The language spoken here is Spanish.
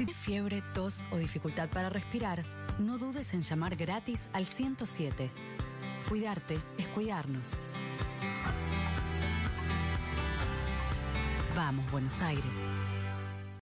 Si tienes fiebre, tos o dificultad para respirar, no dudes en llamar gratis al 107. Cuidarte es cuidarnos. Vamos, Buenos Aires.